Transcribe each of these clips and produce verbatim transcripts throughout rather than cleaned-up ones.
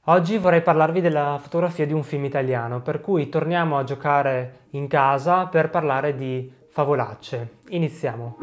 Oggi vorrei parlarvi della fotografia di un film italiano, per cui torniamo a giocare in casa per parlare di favolacce. Iniziamo!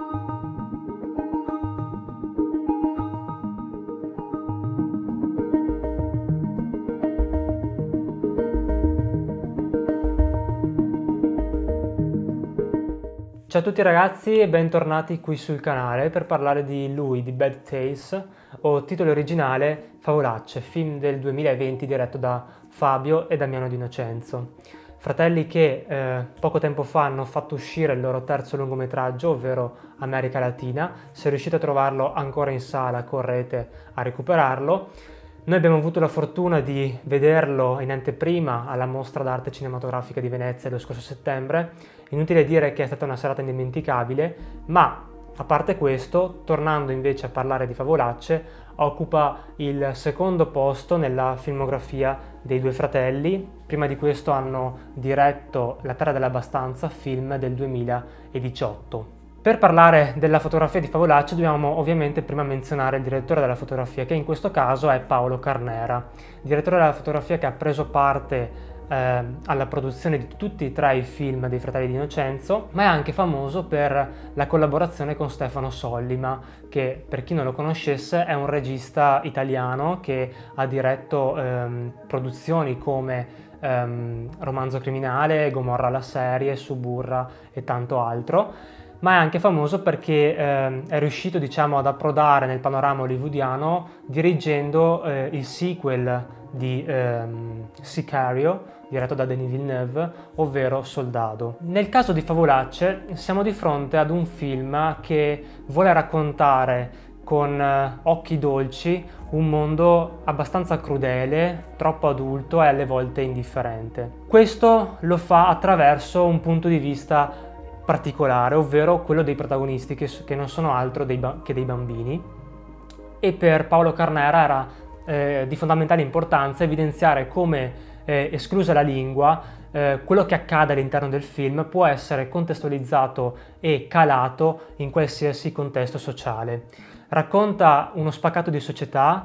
Ciao a tutti ragazzi e bentornati qui sul canale per parlare di lui, di Bad Tales, o titolo originale Favolacce, film del duemilaventi diretto da Fabio e Damiano Di Innocenzo. Fratelli che eh, poco tempo fa hanno fatto uscire il loro terzo lungometraggio, ovvero America Latina. Se riuscite a trovarlo ancora in sala, correte a recuperarlo. Noi abbiamo avuto la fortuna di vederlo in anteprima alla Mostra d'Arte Cinematografica di Venezia lo scorso settembre. Inutile dire che è stata una serata indimenticabile, ma a parte questo, tornando invece a parlare di favolacce, occupa il secondo posto nella filmografia dei due fratelli. Prima di questo hanno diretto La Terra dell'Abbastanza, film del duemiladiciotto. Per parlare della fotografia di Favolacce dobbiamo ovviamente prima menzionare il direttore della fotografia, che in questo caso è Paolo Carnera, direttore della fotografia che ha preso parte eh, alla produzione di tutti e tre i film dei Fratelli Di Innocenzo, ma è anche famoso per la collaborazione con Stefano Sollima, che per chi non lo conoscesse è un regista italiano che ha diretto ehm, produzioni come ehm, Romanzo Criminale, Gomorra la serie, Suburra e tanto altro. Ma è anche famoso perché eh, è riuscito, diciamo, ad approdare nel panorama hollywoodiano dirigendo eh, il sequel di ehm, Sicario, diretto da Denis Villeneuve, ovvero Soldado. Nel caso di Favolacce siamo di fronte ad un film che vuole raccontare con eh, occhi dolci un mondo abbastanza crudele, troppo adulto e alle volte indifferente. Questo lo fa attraverso un punto di vista particolare, ovvero quello dei protagonisti che, che non sono altro dei, che dei bambini, e per Paolo Carnera era eh, di fondamentale importanza evidenziare come, eh, esclusa la lingua, eh, quello che accade all'interno del film può essere contestualizzato e calato in qualsiasi contesto sociale. Racconta uno spaccato di società,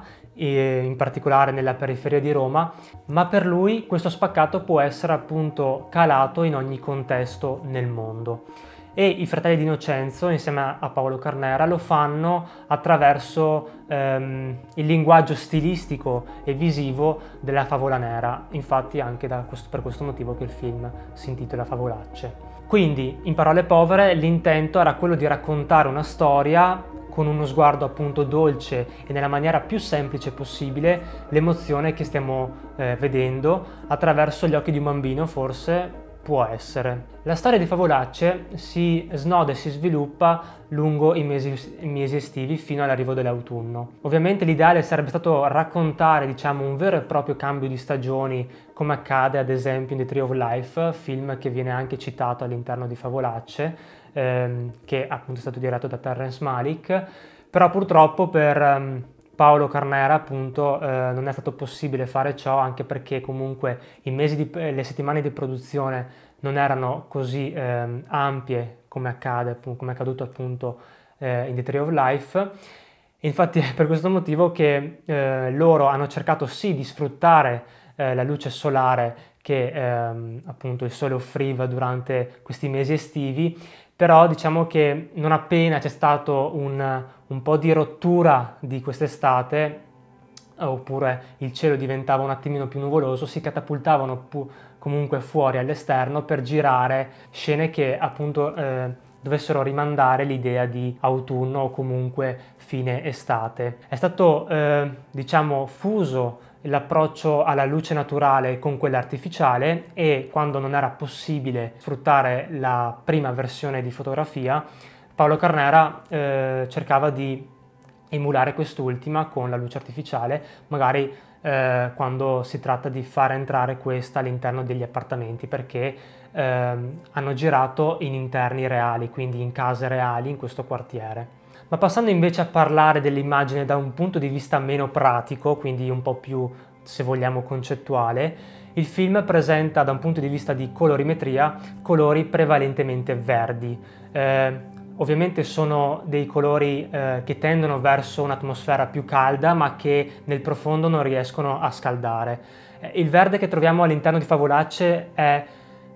in particolare nella periferia di Roma, ma per lui questo spaccato può essere appunto calato in ogni contesto nel mondo. E i Fratelli Di Innocenzo, insieme a Paolo Carnera, lo fanno attraverso ehm, il linguaggio stilistico e visivo della favola nera, infatti anche da questo, per questo motivo che il film si intitola Favolacce. Quindi, in parole povere, l'intento era quello di raccontare una storia con uno sguardo appunto dolce e nella maniera più semplice possibile l'emozione che stiamo eh, vedendo attraverso gli occhi di un bambino, forse può essere. La storia di Favolacce si snoda e si sviluppa lungo i mesi, i mesi estivi fino all'arrivo dell'autunno. Ovviamente l'ideale sarebbe stato raccontare, diciamo, un vero e proprio cambio di stagioni, come accade ad esempio in The Tree of Life, film che viene anche citato all'interno di Favolacce, ehm, che appunto è stato diretto da Terrence Malick, però purtroppo per ehm, Paolo Carnera appunto eh, non è stato possibile fare ciò, anche perché comunque i mesi di, le settimane di produzione non erano così eh, ampie come accade, come è accaduto appunto eh, in The Tree of Life. Infatti è per questo motivo che eh, loro hanno cercato sì di sfruttare eh, la luce solare che ehm, appunto il sole offriva durante questi mesi estivi, però diciamo che non appena c'è stato un, un po' di rottura di quest'estate, oppure il cielo diventava un attimino più nuvoloso, si catapultavano pu- comunque fuori all'esterno per girare scene che appunto eh, dovessero rimandare l'idea di autunno o comunque fine estate. È stato eh, diciamo fuso l'approccio alla luce naturale con quella artificiale, e quando non era possibile sfruttare la prima versione di fotografia, Paolo Carnera eh, cercava di emulare quest'ultima con la luce artificiale, magari eh, quando si tratta di far entrare questa all'interno degli appartamenti, perché eh, hanno girato in interni reali, quindi in case reali in questo quartiere. Ma passando invece a parlare dell'immagine da un punto di vista meno pratico, quindi un po' più, se vogliamo, concettuale, il film presenta da un punto di vista di colorimetria colori prevalentemente verdi. Eh, Ovviamente sono dei colori eh, che tendono verso un'atmosfera più calda, ma che nel profondo non riescono a scaldare. Eh, il verde che troviamo all'interno di Favolacce è,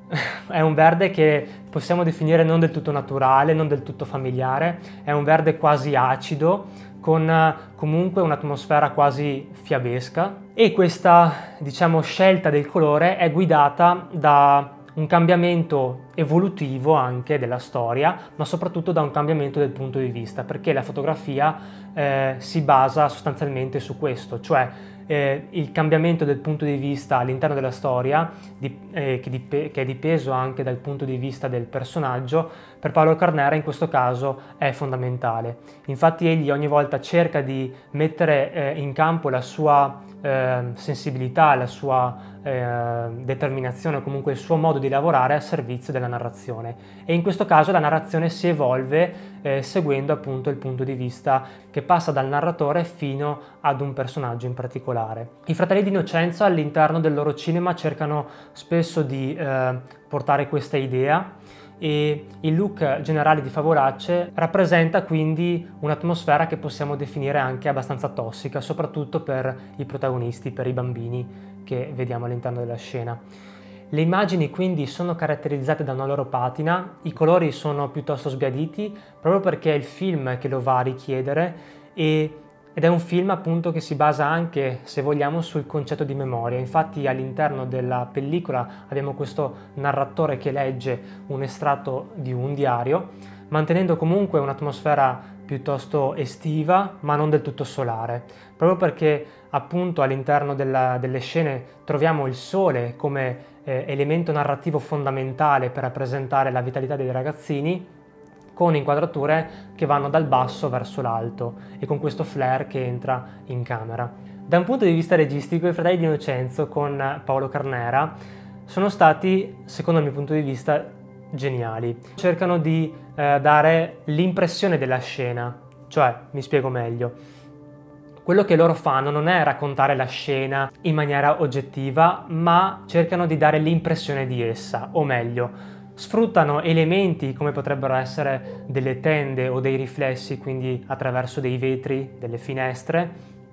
è un verde che possiamo definire non del tutto naturale, non del tutto familiare, è un verde quasi acido, con eh, comunque un'atmosfera quasi fiabesca, e questa, diciamo, scelta del colore è guidata da un cambiamento evolutivo anche della storia, ma soprattutto da un cambiamento del punto di vista, perché la fotografia eh, si basa sostanzialmente su questo, cioè eh, il cambiamento del punto di vista all'interno della storia, di, eh, che, dip- che è dipeso anche dal punto di vista del personaggio. Per Paolo Carnera in questo caso è fondamentale. Infatti egli ogni volta cerca di mettere eh, in campo la sua eh, sensibilità, la sua eh, determinazione, o comunque il suo modo di lavorare a servizio della narrazione, e in questo caso la narrazione si evolve eh, seguendo appunto il punto di vista che passa dal narratore fino ad un personaggio in particolare. I Fratelli di Innocenzo all'interno del loro cinema cercano spesso di eh, portare questa idea, e il look generale di Favolacce rappresenta quindi un'atmosfera che possiamo definire anche abbastanza tossica, soprattutto per i protagonisti, per i bambini che vediamo all'interno della scena. Le immagini quindi sono caratterizzate da una loro patina, i colori sono piuttosto sbiaditi proprio perché è il film che lo va a richiedere, e ed è un film appunto che si basa anche, se vogliamo, sul concetto di memoria. Infatti all'interno della pellicola abbiamo questo narratore che legge un estratto di un diario, mantenendo comunque un'atmosfera piuttosto estiva, ma non del tutto solare, proprio perché appunto all'interno della, delle scene troviamo il sole come eh, elemento narrativo fondamentale per rappresentare la vitalità dei ragazzini, con inquadrature che vanno dal basso verso l'alto e con questo flare che entra in camera. Da un punto di vista registico, i Fratelli di Innocenzo con Paolo Carnera sono stati, secondo il mio punto di vista, geniali. Cercano di eh, dare l'impressione della scena, cioè, mi spiego meglio. Quello che loro fanno non è raccontare la scena in maniera oggettiva, ma cercano di dare l'impressione di essa, o meglio, sfruttano elementi come potrebbero essere delle tende o dei riflessi, quindi attraverso dei vetri, delle finestre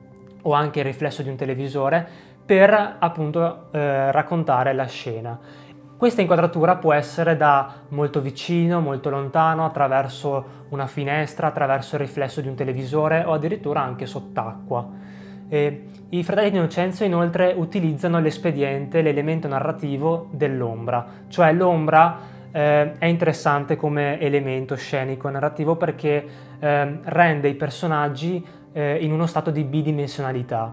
o anche il riflesso di un televisore, per appunto eh, raccontare la scena. Questa inquadratura può essere da molto vicino, molto lontano, attraverso una finestra, attraverso il riflesso di un televisore o addirittura anche sott'acqua. E i Fratelli di Innocenzo inoltre utilizzano l'espediente, l'elemento narrativo dell'ombra, cioè l'ombra eh, è interessante come elemento scenico narrativo perché eh, rende i personaggi eh, in uno stato di bidimensionalità,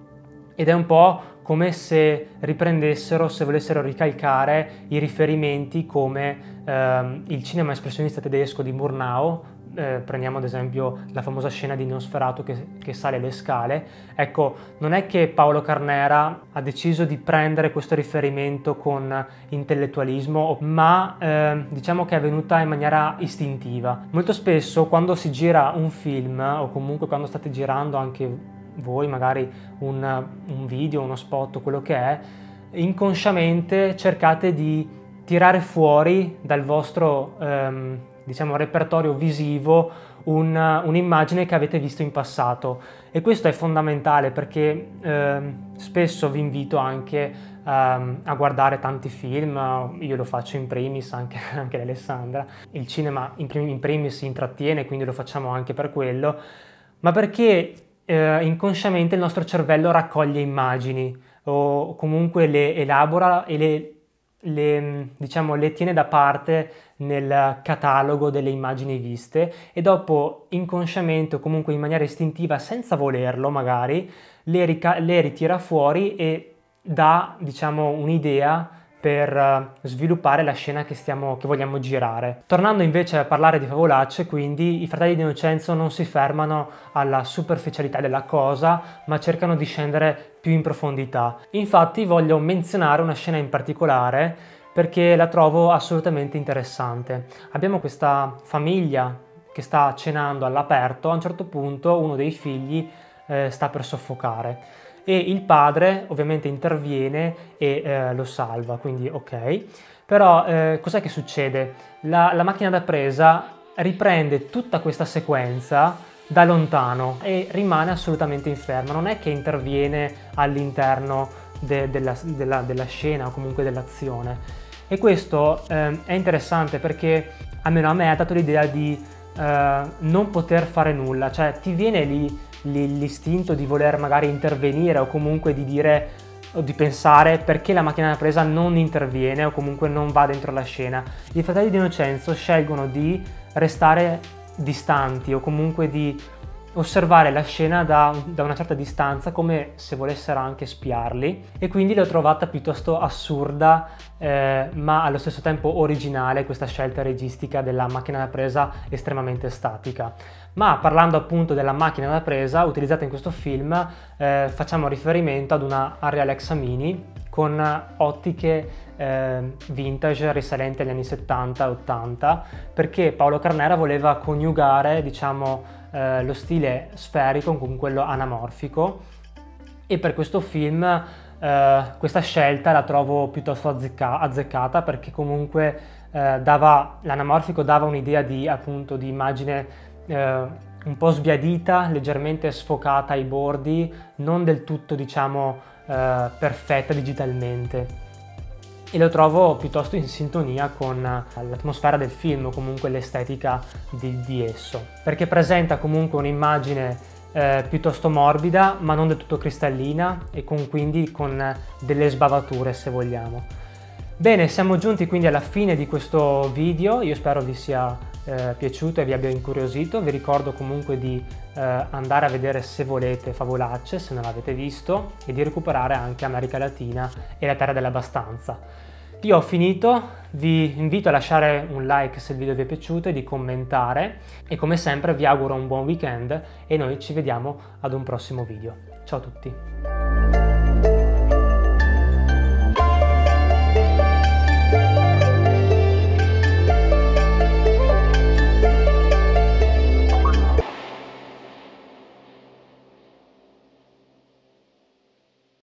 ed è un po' come se riprendessero, se volessero ricalcare i riferimenti come ehm, il cinema espressionista tedesco di Murnau. Eh, prendiamo ad esempio la famosa scena di Nosferatu che, che sale le scale. Ecco, non è che Paolo Carnera ha deciso di prendere questo riferimento con intellettualismo, ma eh, diciamo che è avvenuta in maniera istintiva. Molto spesso quando si gira un film, o comunque quando state girando anche voi magari un, un video, uno spot, quello che è, inconsciamente cercate di tirare fuori dal vostro ehm, diciamo repertorio visivo un, un'immagine che avete visto in passato, e questo è fondamentale perché ehm, spesso vi invito anche ehm, a guardare tanti film. Io lo faccio in primis, anche, anche Alessandra. Il cinema in, prim- in primis intrattiene, quindi lo facciamo anche per quello, ma perché eh, inconsciamente il nostro cervello raccoglie immagini o comunque le elabora e le, le, diciamo, le tiene da parte nel catalogo delle immagini viste, e dopo inconsciamente o comunque in maniera istintiva, senza volerlo magari, le, rica- le ritira fuori e dà, diciamo, un'idea per sviluppare la scena che, stiamo, che vogliamo girare. Tornando invece a parlare di Favolacce, quindi i Fratelli di Innocenzo non si fermano alla superficialità della cosa, ma cercano di scendere più in profondità. Infatti voglio menzionare una scena in particolare perché la trovo assolutamente interessante. Abbiamo questa famiglia che sta cenando all'aperto. A un certo punto uno dei figli eh, sta per soffocare e il padre ovviamente interviene e eh, lo salva, quindi ok. Però eh, cos'è che succede? La, la macchina da presa riprende tutta questa sequenza da lontano e rimane assolutamente inferma, non è che interviene all'interno de della, della, della scena o comunque dell'azione. E questo eh, è interessante perché almeno a me ha dato l'idea di eh, non poter fare nulla, cioè ti viene lì l'istinto di voler magari intervenire o comunque di dire o di pensare perché la macchina da presa non interviene o comunque non va dentro la scena. I fratelli Di Innocenzo scelgono di restare distanti o comunque di osservare la scena da, da una certa distanza, come se volessero anche spiarli, e quindi l'ho trovata piuttosto assurda eh, ma allo stesso tempo originale questa scelta registica della macchina da presa estremamente statica. Ma parlando appunto della macchina da presa utilizzata in quessto film, eh, facciamo riferimento ad una Arri Alexa Mini con ottiche eh, vintage risalenti agli anni settanta ottanta, perché Paolo Carnera voleva coniugare, diciamo, eh, lo stile sferico con quello anamorfico, e per questo film eh, questa scelta la trovo piuttosto azzecca azzeccata, perché comunque eh, dava, l'anamorfico dava un'idea di, appunto, di immagine eh, un po' sbiadita, leggermente sfocata ai bordi, non del tutto, diciamo, Uh, perfetta digitalmente, e lo trovo piuttosto in sintonia con l'atmosfera del film o comunque l'estetica di, di esso, perché presenta comunque un'immagine eh, piuttosto morbida ma non del tutto cristallina e con, quindi con delle sbavature, se vogliamo. Bene, siamo giunti quindi alla fine di questo video, io spero vi sia eh, piaciuto e vi abbia incuriosito. Vi ricordo comunque di eh, andare a vedere, se volete, Favolacce, se non l'avete visto, e di recuperare anche America Latina e La Terra dell'Abbastanza. Io ho finito, vi invito a lasciare un like se il video vi è piaciuto e di commentare, e come sempre vi auguro un buon weekend e noi ci vediamo ad un prossimo video. Ciao a tutti!